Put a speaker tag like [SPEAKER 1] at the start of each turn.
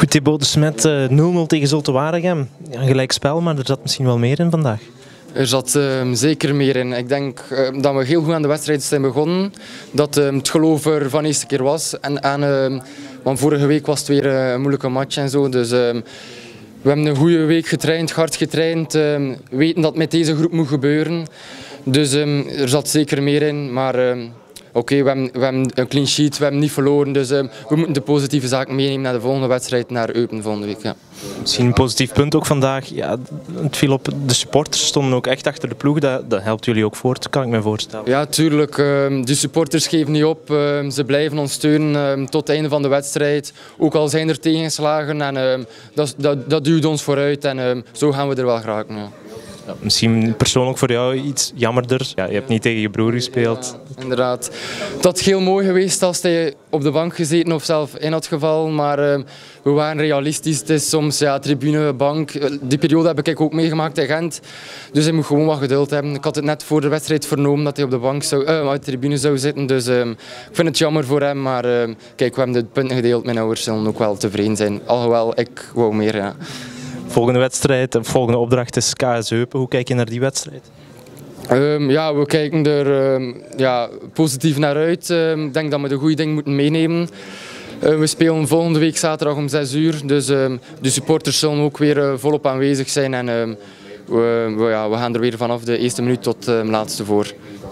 [SPEAKER 1] Goed, Thibaut de Smet, 0-0 tegen Zulte Waregem. Ja, een gelijk spel, maar er zat misschien wel meer in vandaag.
[SPEAKER 2] Er zat zeker meer in. Ik denk dat we heel goed aan de wedstrijd zijn begonnen. Dat het geloof er van de eerste keer was. Want vorige week was het weer een moeilijke match en zo. Dus we hebben een goede week getraind, hard getraind. Weten dat het met deze groep moet gebeuren. Dus er zat zeker meer in. Maar oké, we hebben een clean sheet, we hebben niet verloren. Dus we moeten de positieve zaken meenemen naar de volgende wedstrijd, naar Eupen volgende week. Ja.
[SPEAKER 1] Misschien een positief punt ook vandaag. Ja, het viel op, de supporters stonden ook echt achter de ploeg. Dat helpt jullie ook voort, kan ik me voorstellen.
[SPEAKER 2] Ja, tuurlijk. De supporters geven niet op. Ze blijven ons steunen tot het einde van de wedstrijd. Ook al zijn er tegenslagen. En dat duwt ons vooruit. En zo gaan we er wel geraken. Ja.
[SPEAKER 1] Ja, misschien persoonlijk voor jou iets jammerder. Ja, je hebt niet tegen je broer gespeeld.
[SPEAKER 2] Ja, inderdaad. Dat had heel mooi geweest als hij op de bank gezeten of zelf in had gevallen. Maar we waren realistisch. Het is soms tribune, bank. Die periode heb ik ook meegemaakt in Gent. Dus hij moet gewoon wat geduld hebben. Ik had het net voor de wedstrijd vernomen dat hij op de tribune zou zitten. Dus ik vind het jammer voor hem. Maar kijk, we hebben de punten gedeeld. Mijn ouders zullen ook wel tevreden zijn. Alhoewel, ik wou meer. Ja.
[SPEAKER 1] Volgende wedstrijd, de volgende opdracht is KS Eupen. Hoe kijk je naar die wedstrijd?
[SPEAKER 2] We kijken er positief naar uit. Ik denk dat we de goede dingen moeten meenemen. We spelen volgende week zaterdag om 6 uur. Dus de supporters zullen ook weer volop aanwezig zijn. En we gaan er weer vanaf de eerste minuut tot de laatste voor.